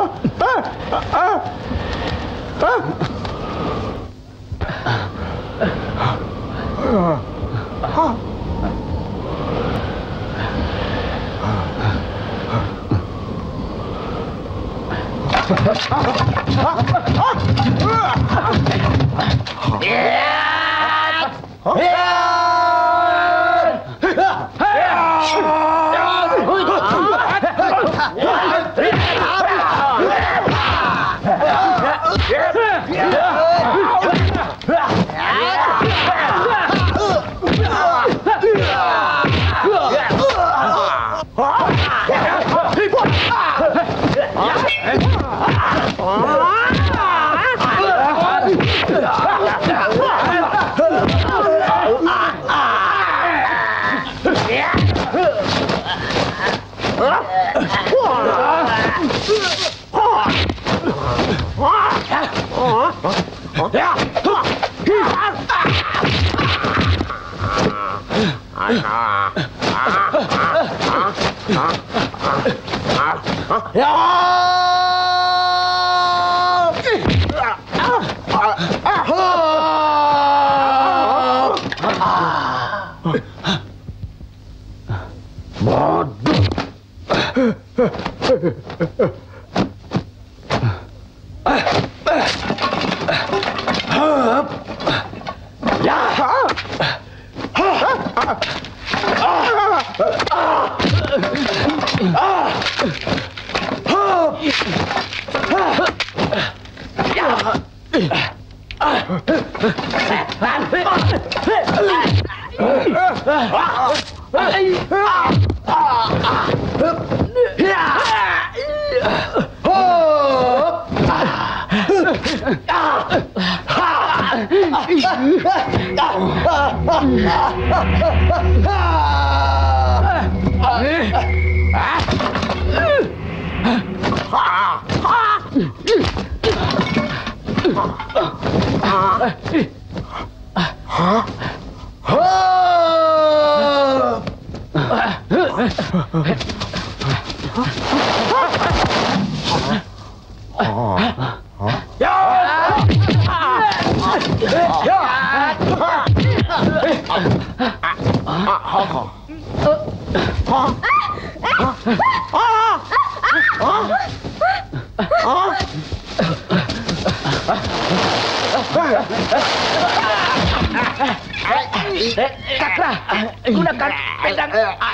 Cakra, gunakan pedang.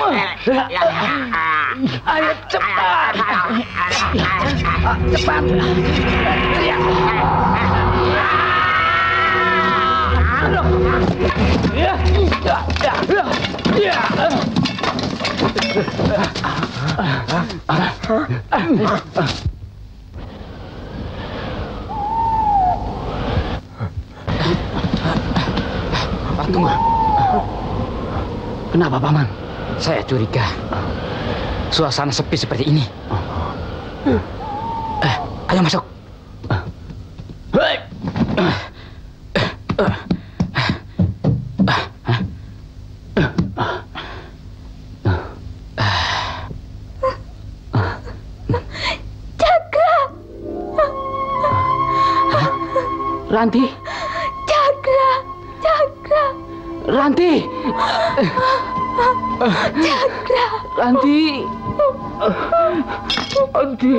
Ayo cepat. Cepat. Tunggu. Kenapa, Paman? Saya curiga. Suasana sepi seperti ini. Ayo masuk. Ranti. Cakra. Cakra. Ranti. Cakra. Ranti. Ranti.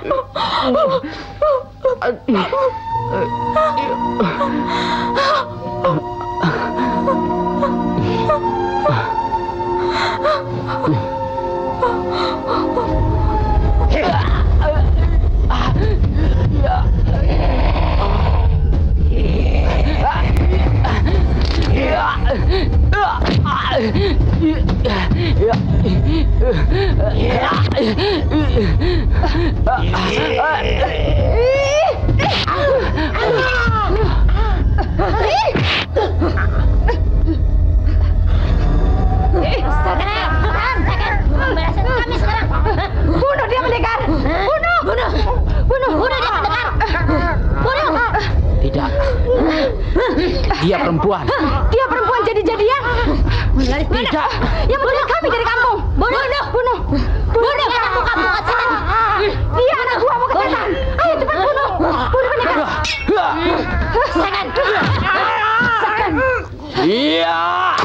Bunuh dia, pendekar! Bunuh! Bunuh! Bunuh! Bunuh dia, pendekar! Bunuh! Tidak. Dia perempuan. Dia perempuan jadi-jadian. Tidak. Yang menculik kami dari kampung. Bunuh! Bunuh! Bunuh! Anakmu kamu setan. Dia anak buahmu ke setan. Ayo cepat bunuh! Bunuh pendekar! Setan! Setan! Iya.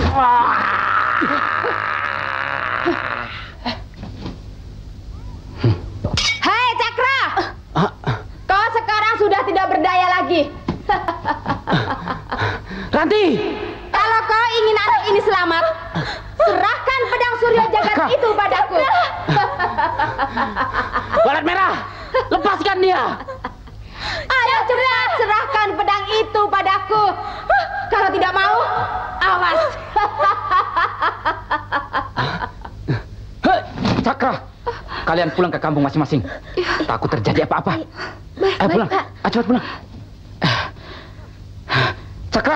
Hei Cakra, kau sekarang sudah tidak berdaya lagi. Ranti, kalau kau ingin anak ini selamat, serahkan pedang Surya Jagat itu padaku. Balat merah, lepaskan dia. Ayo cepat serahkan pedang itu padaku. Kalau tidak mau, awas. Cakra, kalian pulang ke kampung masing-masing. Takut terjadi apa-apa. Ayo pulang, ayo cepat pulang. Cakra.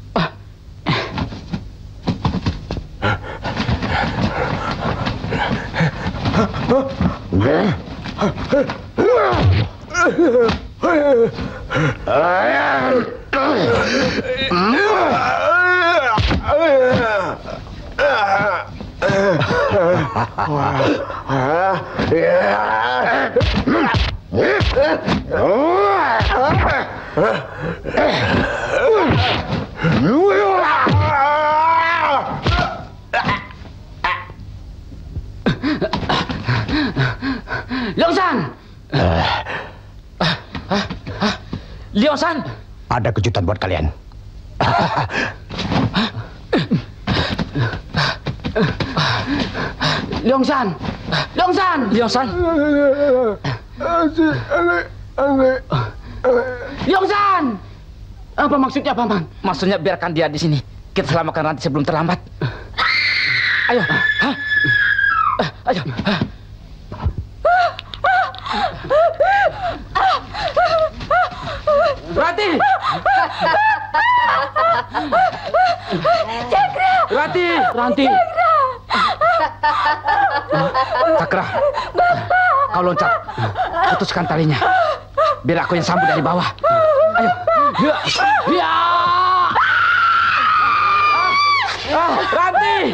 Liongsan! Liongsan! Ada kejutan buat kalian. Liongsan! Liongsan! Liongsan! Liongsan! Apa maksudnya, Paman? Maksudnya biarkan dia di sini. Kita selamatkan Ranti sebelum terlambat. Ayo. Ayo. Ranti! Cakra! Ranti! Ranti! Cakra, kau loncat, putuskan talinya. Biar aku yang sambut dari bawah. Ayo. Ya. Ranti!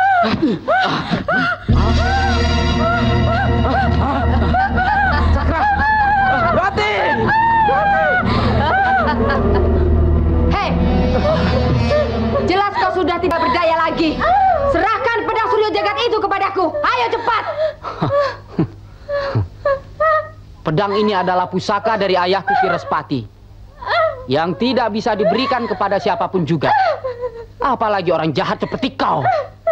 Cakra! Ranti! Hei, jelas kau sudah tidak berdaya lagi. Serahkan pedang Surya Jagat itu kepadaku. Ayo cepat. Pedang ini adalah pusaka dari ayahku Kirespati yang tidak bisa diberikan kepada siapapun juga, apalagi orang jahat seperti kau.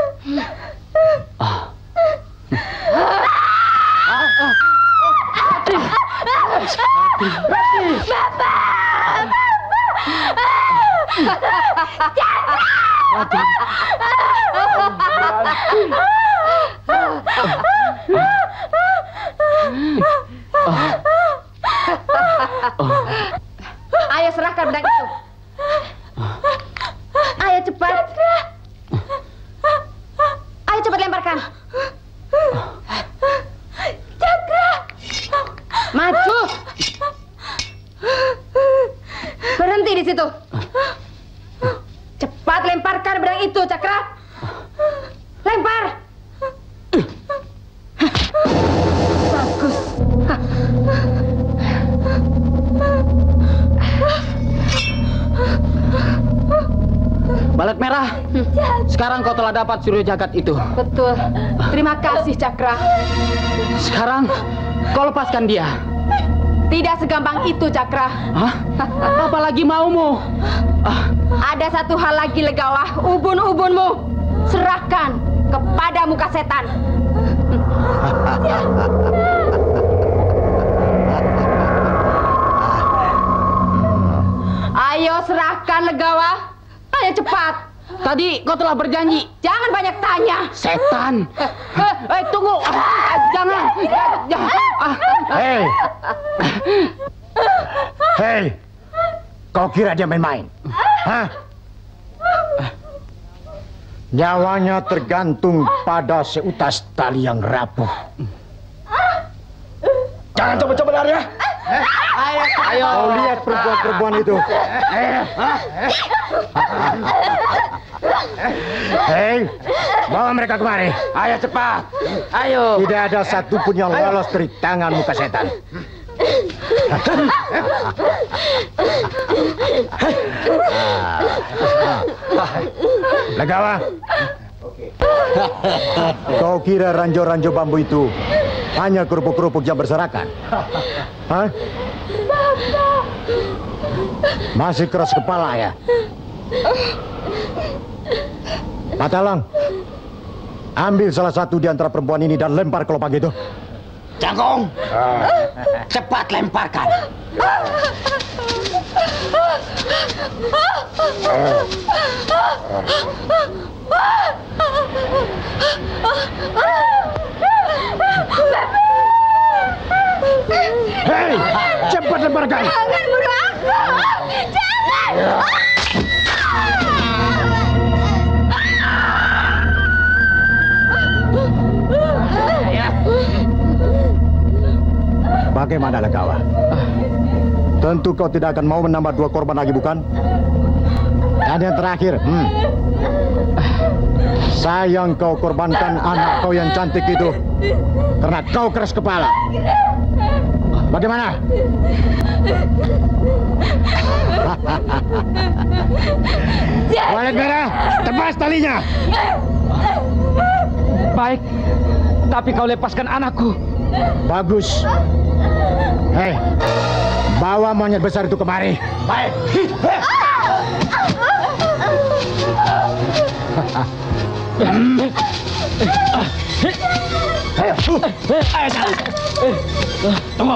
Ayo serahkan pedang itu. Ayo cepat. Ayo cepat lemparkan. Cakra! Maju. Berhenti di situ. Cepat lemparkan pedang itu, Cakra. Lempar. Bagus. Sekarang kau telah dapat Surya Jagat itu. Betul. Terima kasih, Cakra. Sekarang kau lepaskan dia. Tidak segampang itu, Cakra. Hah? Apalagi maumu? Ada satu hal lagi, Legawa. Ubun-ubunmu serahkan kepada muka setan. Ayo serahkan, Legawa. Ayo cepat. Tadi kau telah berjanji. Jangan banyak tanya. Setan. Tunggu. Jangan. Hei. Hei. Kau kira dia main-main? Hah? Nyawanya tergantung pada seutas tali yang rapuh. Jangan coba-coba lari ya. Ayo. Kau lihat perempuan-perempuan itu. Hei, bawa mereka kemari. Ayo cepat. Ayo. Tidak ada satupun yang lolos dari tangan muka setan. Legawa. Kau kira ranjau-ranjau bambu itu hanya kerupuk-kerupuk yang berserakan? Hah? Masih keras kepala ya? Matalang, ambil salah satu di antara perempuan ini dan lempar ke lubang itu. Jangkung, cepat lemparkan. Hei, cepat lemparkan. Jangan bunuh aku. Jangan. Bagaimana Legawa? Tentu kau tidak akan mau menambah 2 korban lagi, bukan? Dan yang terakhir, sayang kau korbankan anak kau yang cantik itu karena kau keras kepala. Bagaimana? Walet merah, tebas talinya. Baik, tapi kau lepaskan anakku. Bagus. Hei, bawa monyet besar itu kemari. Baik. Tunggu.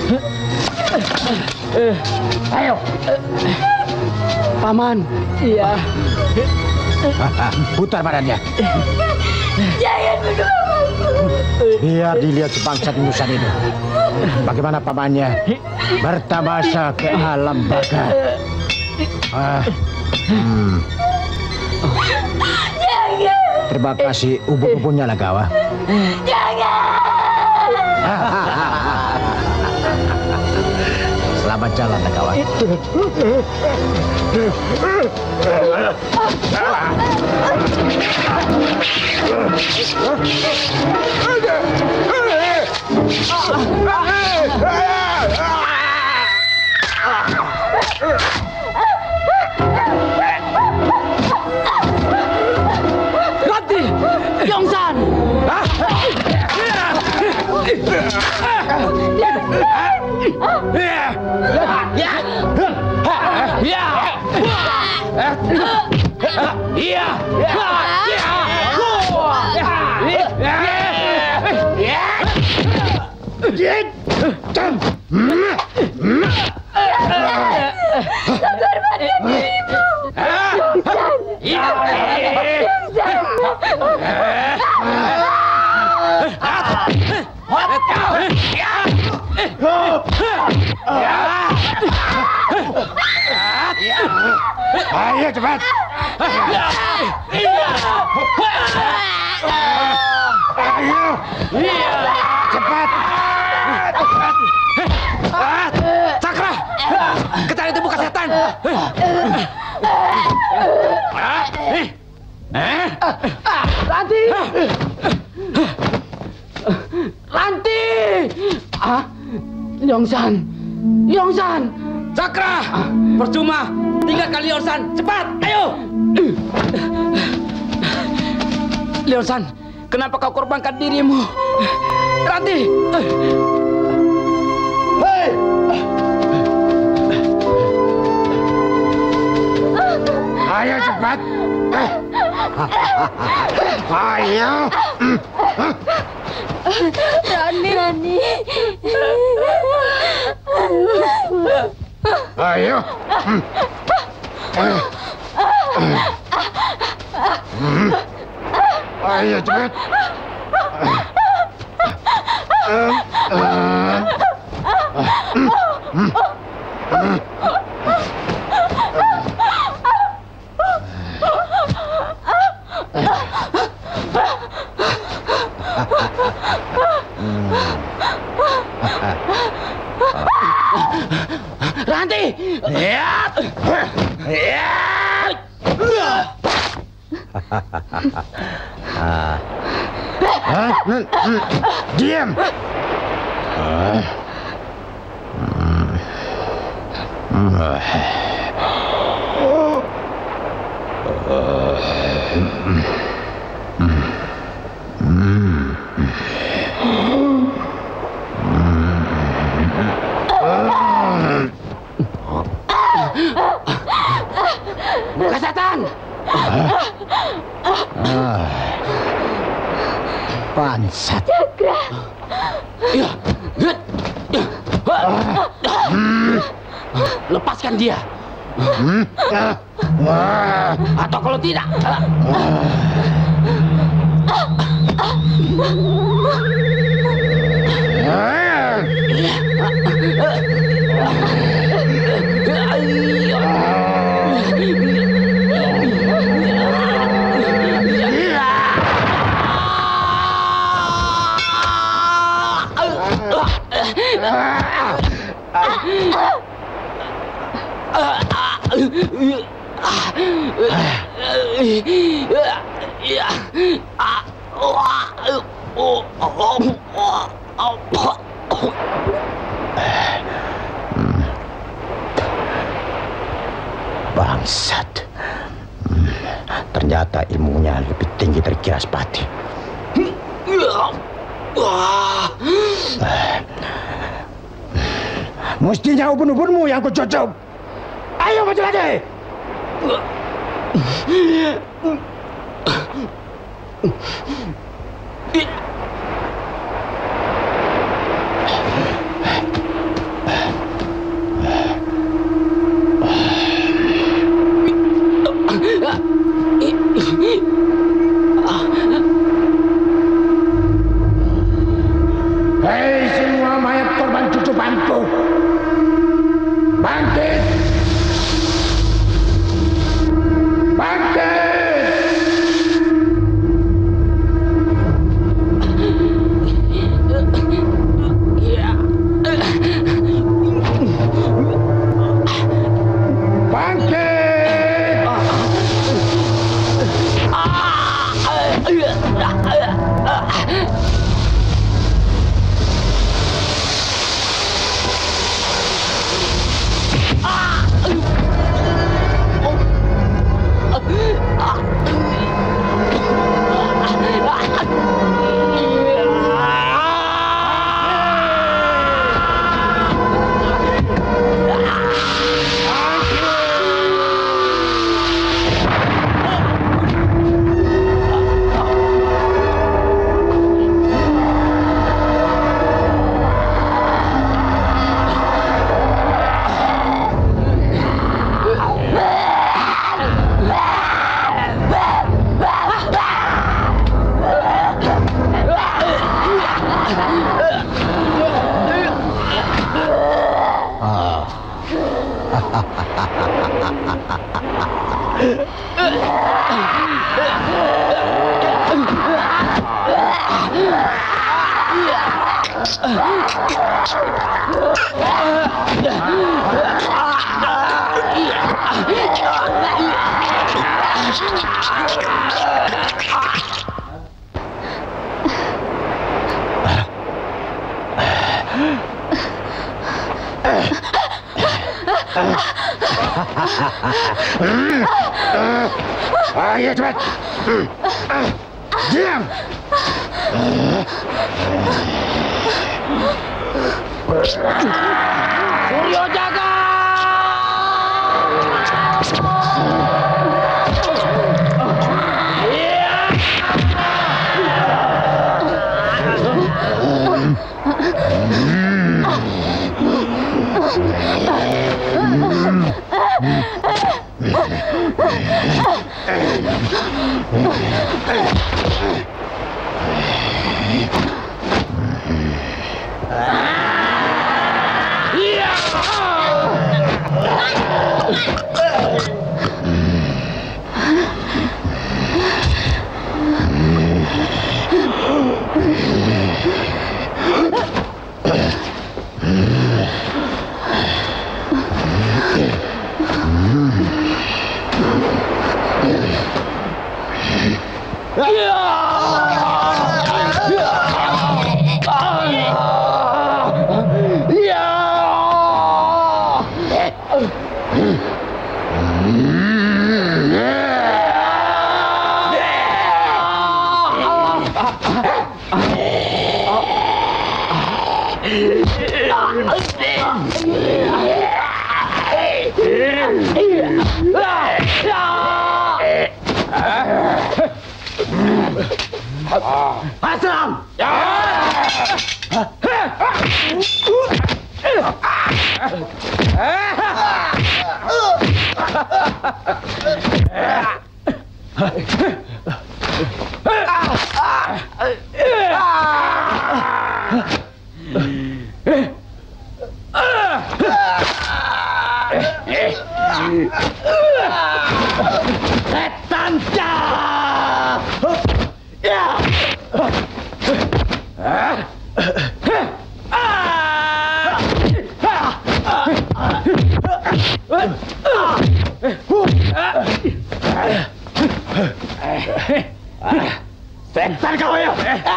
Ayo. Paman. Iya. Putar badannya. Jangan bunuh aku. Biar dilihat sebangsat ingusan itu. Bagaimana pamannya bertamasa ke alam baka. Terima kasih ubun-ubunnya Legawa. Selamat jalan Legawa. Ganti! Yongsan! Ayo cepat. Ayo. Cepat. Cakra, kejar itu bukan setan. Ranti! Ranti! Yongsan! Yongsan! Cakra, percuma. 3 kali Yongsan, cepat, ayo. Leonsan, kenapa kau korbankan dirimu? Ranti! Hei! Ayo cepat! Ayo! Rani. Ayo! Ayo cepat! Ranti! Diam! Muka setan! Bangsat! Cakra! Lepaskan dia! Atau kalau tidak... Bangsat. Ternyata ilmunya lebih tinggi dari Kiraspati. Mestinya ubun-ubunmu yang kucucuk. Ayo maju lagi. Hei semua mayat korban cucupanku, bangkit! Bangkit! Ayo cepat. Diam! Suryo Jaga! Hasram! Setan setan kau ya!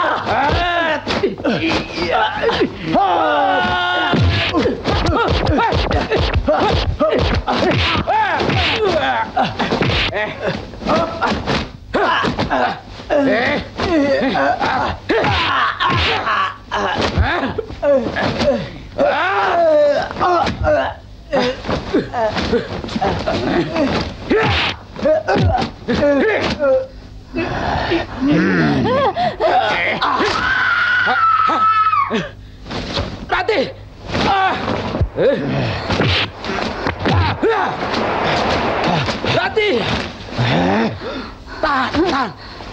Mati! Mati! Tahan!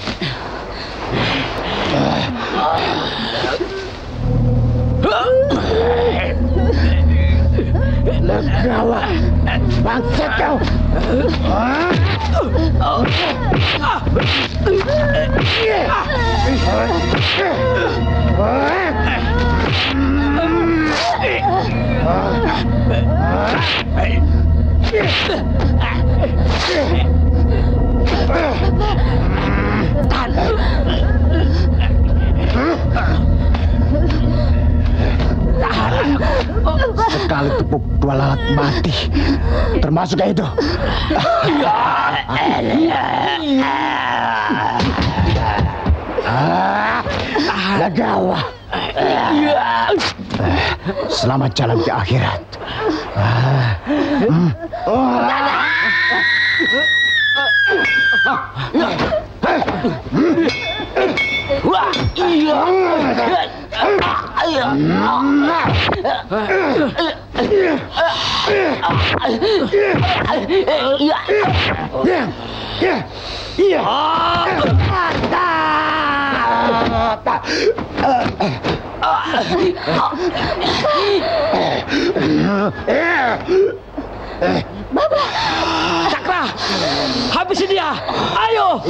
Legawa, bangsat kau! Sekali tepuk dua lalat mati, termasuk kayak itu. Legawa, selamat jalan ke akhirat. Bapak! Cakra! Habisi dia! Ayo!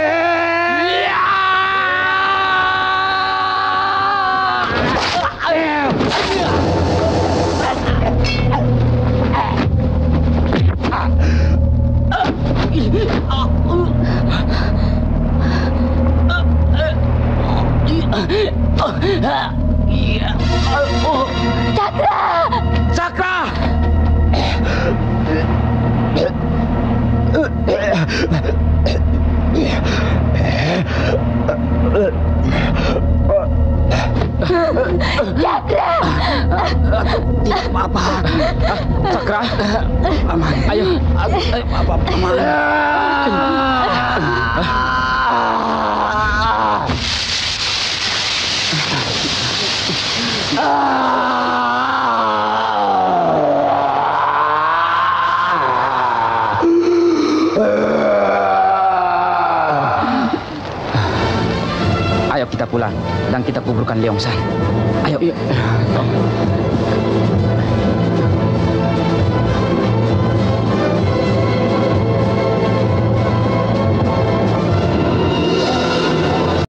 Cakra! Cakra! Cakra! Tidak apa-apa. Cakra, aman. Ayo, apa aman. Ayo kita pulang dan kita kuburkan Leongsan. Ayo.